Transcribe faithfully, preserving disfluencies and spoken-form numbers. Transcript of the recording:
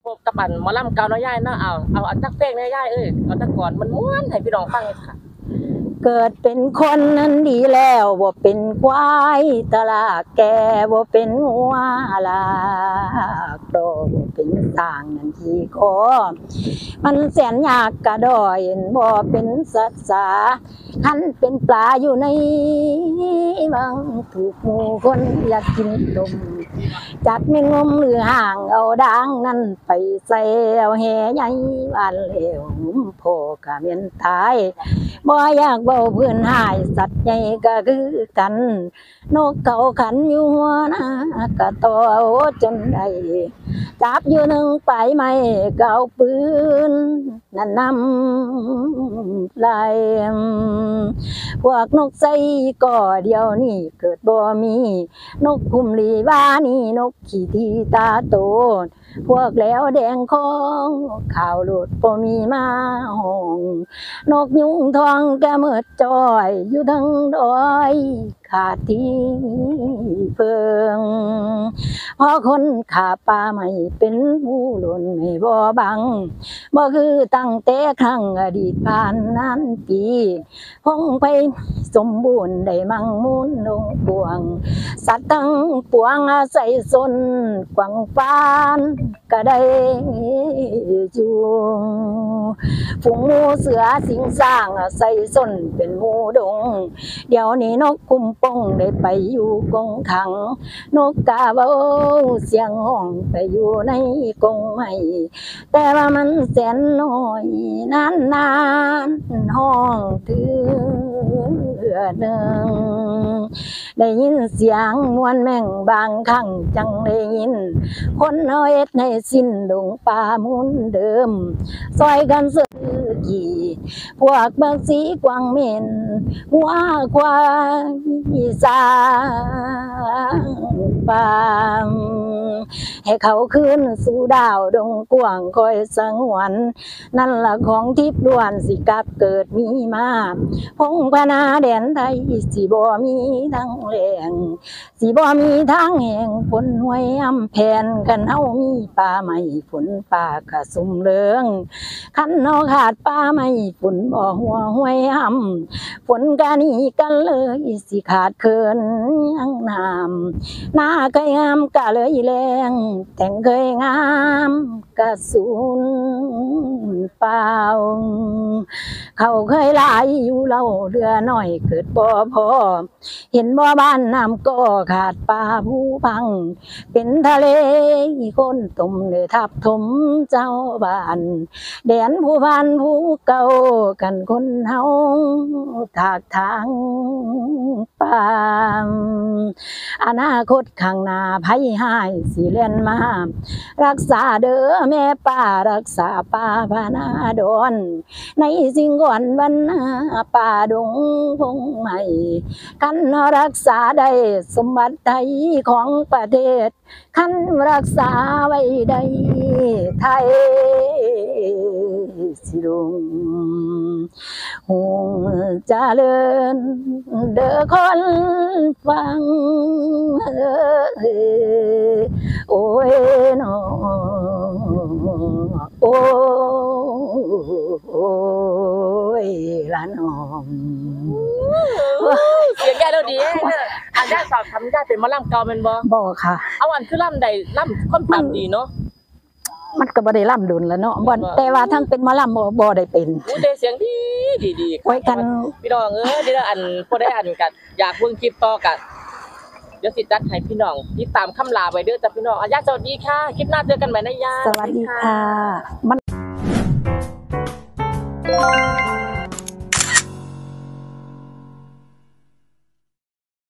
พบกับอันหมอลำเก่าเนาะยายเนาะเอาเอาอันจักเพลงเนาะยายเอ้ยเอาจักก่อนมันม่วนให้พี่น้องฟังเลยค่ะเกิดเป็นคนนั้นดีแล้วบ่เป็นควายตลาดแก่บ่เป็นงัวลากโตบ่เป็นสร้างนั่นที่ขอมันแสนยากกระดอยบ่เป็นสัตว์สาคันเป็นปลาอยู่ในบางถูกหมู่คนอยากกินต้มจัดไม่งมหรือห่างเอาด่างนั้นไปใส่เอาแห่ใหญ่บ้านเลวพ่อกะเมียนตายบ่อยากเบาเพื่อนหายสัตว์ใหญ่ก็คือกันนกเขาขันอยู่หัวหน้ากะต่อจนได้จับอยู่หนึ่งไปไม่เก่าปืนนั่นนำลายพวกนกใส่ก่อเดียวนี่เกิดบ่มีนกคุมลีว่านี่นกขี้ทีตาโตพวกแล้วแดงของข่าวหลุดบ่มีมาห้องนกยุงทองแกเมิดจอยอยู่ทั้งดอยขาดที่เพิงพอคนขาป่าไม่เป็นผู้หล่นไม่บ่บังบ่คือตั้งแต่ครั้งอดีตผ่านนั้นปีคงไปสมบูรณ์ได้มั่งมูลลงปวงสัตว์ทั้งปวงอาศัยสนกวางฟานก็ได้จูงฝูงหมูเสือสิงสร้างอาศัยสนเป็นหมูดงเดี๋ยวนี้นกคุ้มป้องได้ไปอยู่กงขังนกกาเบาเสียงห้องไปอยู่ในกงไม้แต่ว่ามันแสนน้อยนานนานห้องถือหนึ่งได้ยินเสียงมวนแม่งบางครั้งจังได้ยินคนเอาเอ็ดให้สิ้นดงป่ามุนเดิมซอยกันซื้อกี่พวกบางสีกวางเม่นหัวควายสางปามให้เขาขึ้นสู่ดาวดงกว้างคอยสังวนนั่นละของทิพย์ล้วนสิกับเกิดมีมาพงพนาแดนไทยสิบ่มีทั้งแรงสิบ่มีทั้งแห่งฝนห้วยอำแผ่นกันเฮามีป่าไม้ฝนป่ากระสุ่มเหลืองคันเฮาขาดป่าไม้ฝนบ่หัวห้วยอำฝนกะหนีกันเลยสิขาดเคินยังน้ำหน้าเคยงามกะเลยแรงแต่งเคยงามกะสูญเปล่าเขาเคยหลายอยู่เล่าเรือหน่อยเกิดบ่พอเห็นบ่บ้านน้ำก็ขาดป่าผู้พังเป็นทะเลคนตุ่มเลยทับถมเจ้าบ้านแดนผู้พันผู้เก่ากันคนเฮาถากทางป่าอนาคตข้างหน้าภัยหายสิเล่นมารักษาเด้อแม่ป่ารักษาป่าพานาดอนในสิ่งก่อนวันป่าดงพงใหม่กันรักษาได้สมบัติไทยของประเทศคันรักษาไว้ได้ไทยสิรุงหงเจริญเด้อคนฟังโอ้ยน้อโอ้ยละน้องเสียงยายเราดีเด้ออันยายสอบทำยายเป็นหมอลำเก่าแม่นบ่บ่ค่ะเอาอันคือลำใดลำคนปากดีเนาะมันก็บ่ได้ล่ำดุลแล้วเนาะบ่แต่ว่าทั้งเป็นหมอลำบ่บ่ได้เป็นอู้ได้เสียงดีดีๆไว้กันพี่น้องเอ้ยเดี๋ยวอันบ่ได้อันกันอยากเบิ่งคลิปต่อกันเดี๋ยวสิจัดให้พี่น้องติดตามคำลาไว้เด้อจ้ะพี่น้องอ่ะยายสวัสดีค่ะคลิปหน้าเจอกันใหม่นะยายสวัสดีค่ะ